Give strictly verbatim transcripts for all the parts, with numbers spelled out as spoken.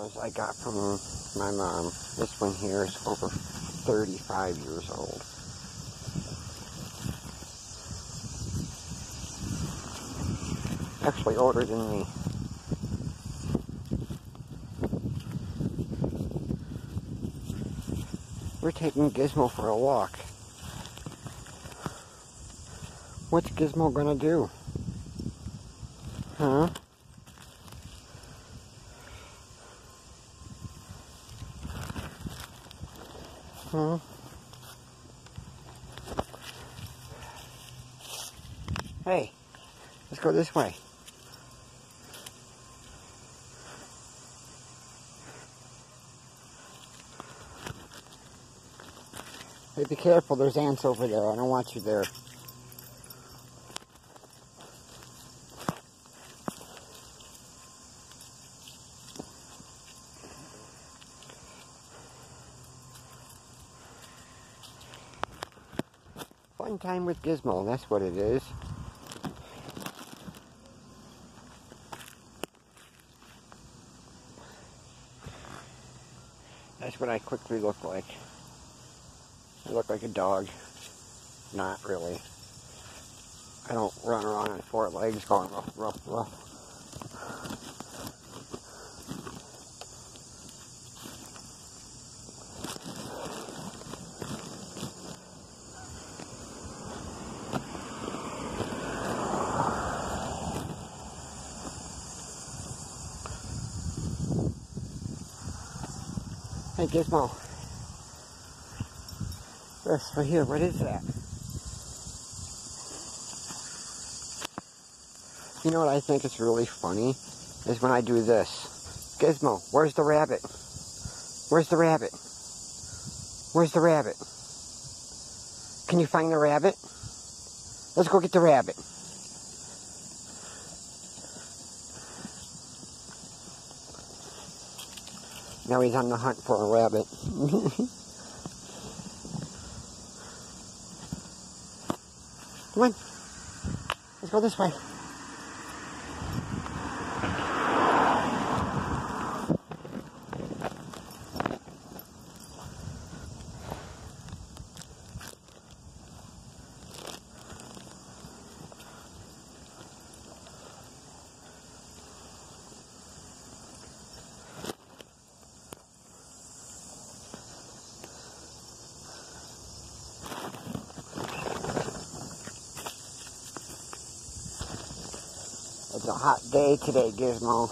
Gizmos I got from my mom. This one here is over thirty-five years old. Actually older than me. We're taking Gizmo for a walk. What's Gizmo gonna do? Huh? Huh? Hey, let's go this way. Hey, be careful, there's ants over there. I don't want you there. Fun time with Gizmo, that's what it is. That's what I quickly look like. I look like a dog. Not really. I don't run around on four legs going ruff, ruff, ruff. Hey Gizmo. This right here, what is that? You know what I think is really funny? Is when I do this. Gizmo, where's the rabbit? Where's the rabbit? Where's the rabbit? Can you find the rabbit? Let's go get the rabbit. Now he's on the hunt for a rabbit. Come on. Let's go this way. It's a hot day today, Gizmo.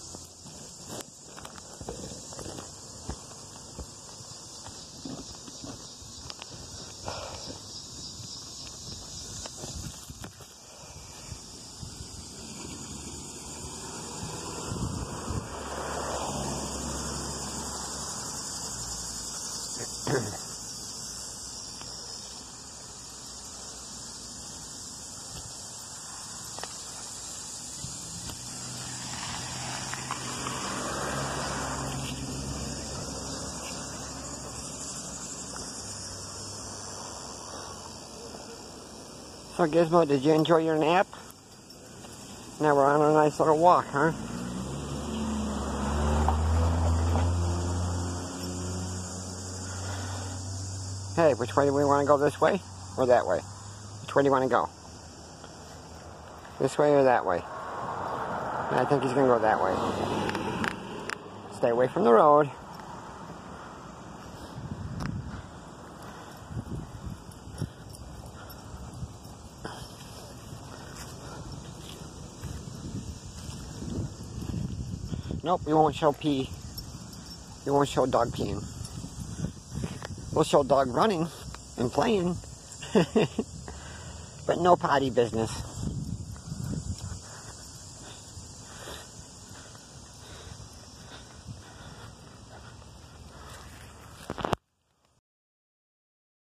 So Gizmo, did you enjoy your nap? Now we're on a nice little walk, huh? Hey, which way do we want to go, this way or that way? Which way do you want to go? This way or that way? I think he's going to go that way. Stay away from the road. Nope, we won't show pee. We won't show dog peeing. We'll show dog running and playing. But no potty business.